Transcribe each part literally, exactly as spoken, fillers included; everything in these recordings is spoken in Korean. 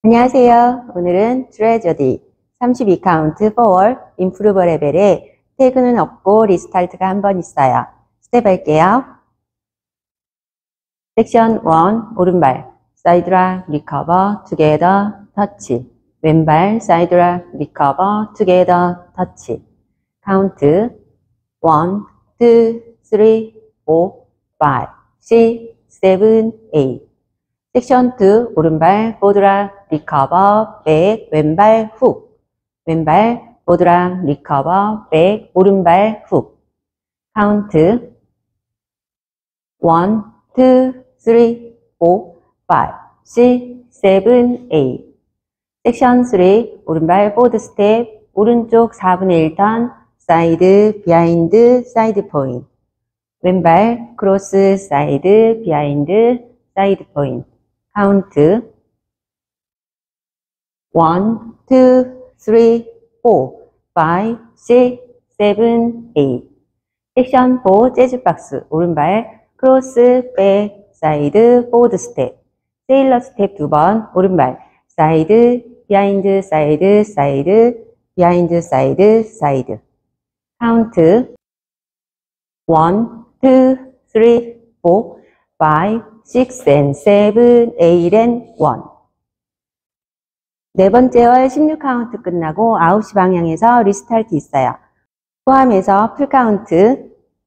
안녕하세요. 오늘은 트레저디 삼십이 카운트 forward improve 레벨에 태그는 없고 리스타트가 한 번 있어요. 스텝 할게요. 섹션 일 오른발 사이드락 리커버 투게더 터치 왼발 사이드락 리커버 투게더 터치 카운트 일, 이, 삼, 사, 오, 육, 칠, 팔 섹션 이 오른발 보드락 리커버 백 왼발 훅 왼발 보드락 리커버 백 오른발 훅 카운트 일, 이, 삼, 사, 오, 육, 칠, 팔 섹션 삼 오른발 보드 스텝 오른쪽 사분의 일 턴 사이드 비하인드 사이드 포인트 왼발 크로스 사이드 비하인드 사이드 포인트 카운트 일, 이, 삼, 사, 오, 육, 칠, 칠, 팔 섹션 사 재즈박스 오른발 크로스 백 사이드 포드 스텝 세일러 스텝 두 번 오른발 사이드 비하인드 사이드 사이드 비하인드 사이드 사이드 카운트 일, 이, 삼, 사, 오, 육, 육 and 칠, 팔 and 일 네 번째 월 십육 카운트 끝나고 아홉 시 방향에서 리스타트 있어요. 포함해서 풀 카운트 일,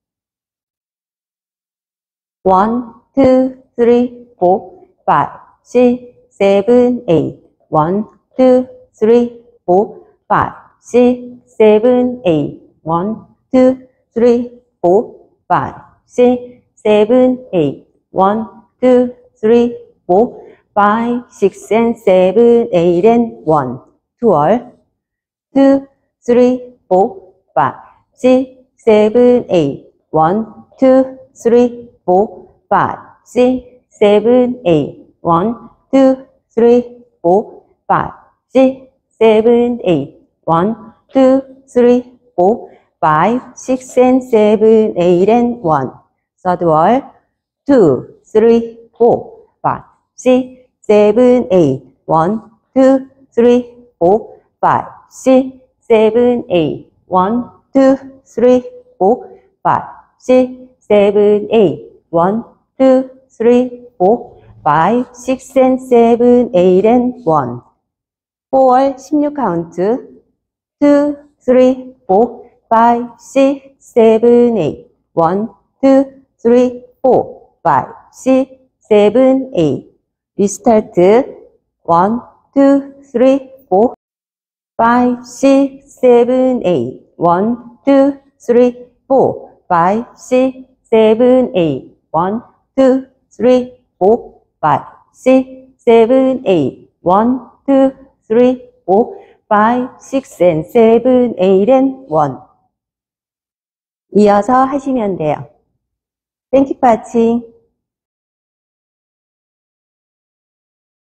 이, 삼, 사, 오, 육, 칠, 칠, 팔 일, 이, 삼, 사, 오, 육, 칠, 칠, 팔 일, 이, 삼, 사, 오, 육, 칠, 칠, 팔 일, 일, two, three, four, five, six, and seven, eight, and one. twelve. two, three, four, five, six, seven, eight. one, two, three, four, five, six, seven, eight. one, two, three, four, five, six, seven, eight. one, two, three, four, five, six, and seven, eight, and one. third wall. two, three, four, five, six, seven, eight. one, two, three, four, five, six, seven, eight. one, two, three, four, five, six, seven, eight. one, two, three, four, five, six, and seven, eight, and one. four, 십육 카운트. two, three, four, five, six, seven, eight. one, two, three, four, five, six, seven, eight. 리스타트 one, two, three, four, five, six, seven, eight. one, two, three, four, five, six, seven, eight. one, two, three, four, five, six, seven, eight. one, two, three, four, five, six, and seven, eight, and one. 이어서 하시면 돼요. Thank you for watching.